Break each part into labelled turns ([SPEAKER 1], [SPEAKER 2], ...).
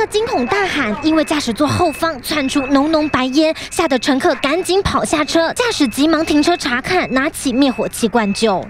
[SPEAKER 1] 惊恐大喊，因为驾驶座后方窜出浓浓白烟，吓得乘客赶紧跑下车，驾驶急忙停车查看，拿起灭火器灌救。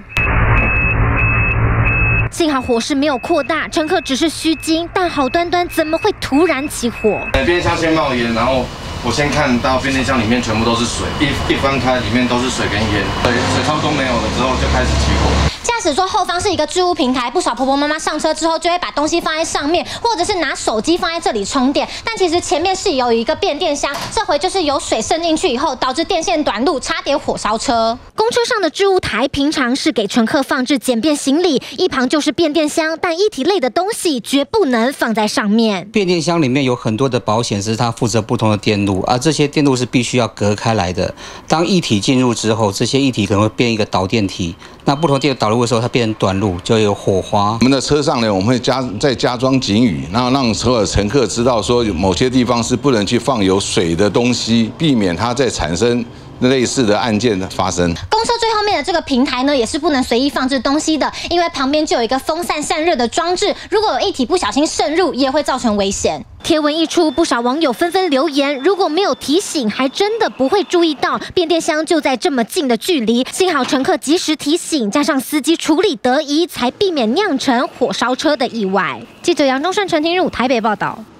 [SPEAKER 1] 幸好火势没有扩大，乘客只是虚惊，但好端端怎么会突然起火？
[SPEAKER 2] 变电箱先冒烟，然后我先看到变电箱里面全部都是水，一翻开里面都是水跟烟，水差不多没有了之后就开始起火。
[SPEAKER 3] 驾驶座后方是一个置物平台，不少婆婆妈妈上车之后就会把东西放在上面，或者是拿手机放在这里充电。但其实前面是有一个变电箱，这回就是有水渗进去以后，导致电线短路，差点火烧车。
[SPEAKER 1] 公车上的置物台平常是给乘客放置简便行李，一旁就是变电箱，但一体类的东西绝不能放在上面。
[SPEAKER 4] 变电箱里面有很多的保险丝，它负责不同的电路，而这些电路是必须要隔开来的。当液体进入之后，这些液体可能会变一个导电体。 那不同电路导入的时候，它变成短路，就有火花。
[SPEAKER 5] 我们的车上呢，我们会再加装警语，然后让所有乘客知道说，某些地方是不能去放有水的东西，避免它再产生类似的案件的发生。
[SPEAKER 3] 公车最后面的这个平台呢，也是不能随意放置东西的，因为旁边就有一个风扇散热的装置，如果有液体不小心渗入，也会造成危险。
[SPEAKER 1] 贴文一出，不少网友纷纷留言，如果没有提醒，还真的不会注意到变电箱就在这么近的距离。幸好乘客及时提醒，加上司机处理得宜，才避免酿成火烧车的意外。记者杨忠胜、陈庭儒台北报道。